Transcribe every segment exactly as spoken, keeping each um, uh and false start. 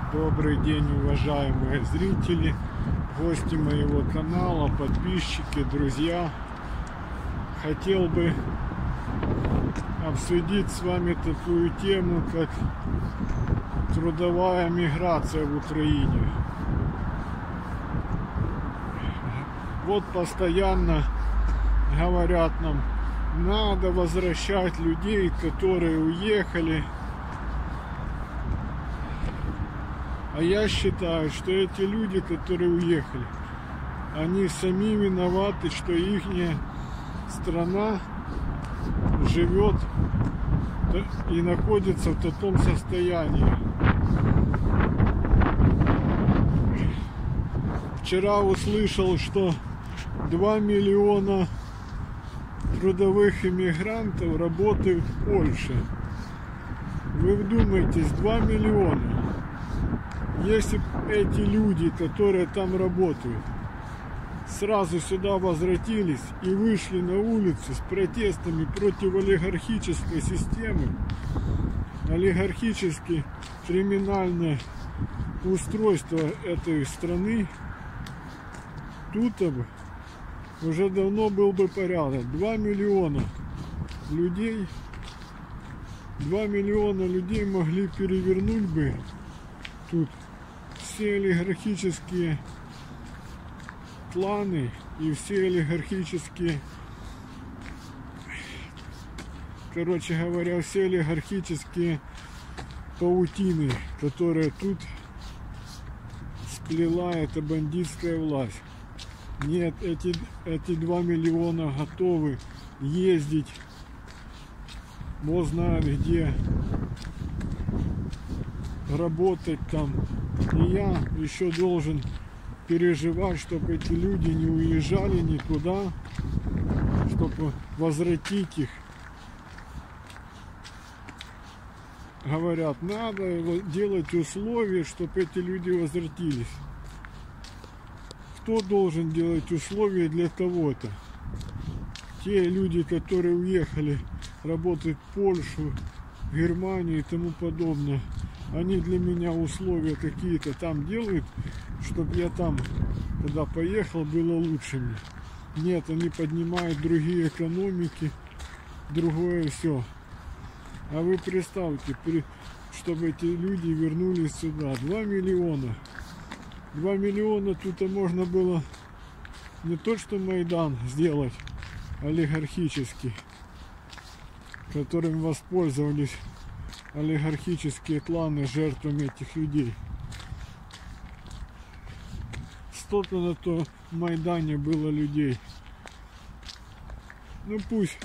Добрый день, уважаемые зрители, гости моего канала, подписчики, друзья. Хотел бы обсудить с вами такую тему, как трудовая миграция в Украине. Вот постоянно говорят нам, надо возвращать людей, которые уехали. А я считаю, что эти люди, которые уехали, они сами виноваты, что их страна живет и находится в таком состоянии. Вчера услышал, что два миллиона трудовых иммигрантов работают в Польше. Вы вдумайтесь, два миллиона. Если эти люди, которые там работают, сразу сюда возвратились и вышли на улицу с протестами против олигархической системы, олигархически криминальное устройство этой страны, тут уже давно был бы порядок. Два миллиона людей, два миллиона людей могли перевернуть бы тут все олигархические кланы и все олигархические, короче говоря, все олигархические паутины, которые тут сплела эта бандитская власть. Нет, эти, эти два миллиона готовы ездить, бог знает где, работать там. И я еще должен переживать, чтобы эти люди не уезжали никуда, чтобы возвратить их. Говорят, надо делать условия, чтобы эти люди возвратились. Кто должен делать условия для кого-то? Те люди, которые уехали работать в Польшу, в Германию и тому подобное, они для меня условия какие-то там делают, чтобы я там, когда поехал, было лучше мне. Нет, они поднимают другие экономики, другое все. А вы представьте, чтобы эти люди вернулись сюда. Два миллиона. Два миллиона тут можно было не то что Майдан сделать олигархический, которым воспользовались олигархические кланы жертвами этих людей. Столько на то Майдане было людей. Ну пусть,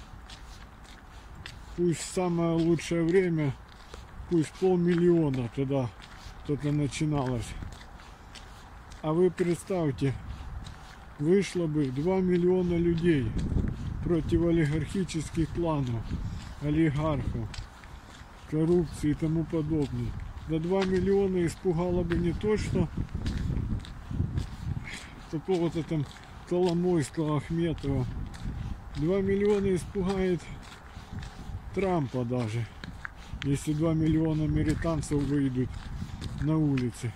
пусть в самое лучшее время, пусть полмиллиона тогда только начиналось. А вы представьте, вышло бы два миллиона людей против олигархических кланов, олигархов, коррупции и тому подобное. До два миллиона испугало бы не то, что какого-то там Коломойского, Ахметова. Два миллиона испугает Трампа даже, если два миллиона американцев выйдут на улицы.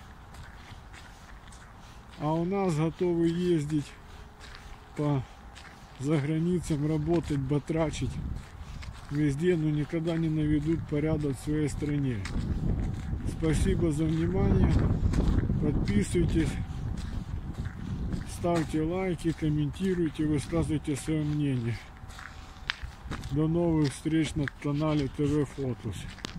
А у нас готовы ездить по заграницам, работать, батрачить везде, но никогда не наведут порядок в своей стране. Спасибо за внимание. Подписывайтесь, ставьте лайки, комментируйте, высказывайте свое мнение. До новых встреч на канале ТВ Фотос.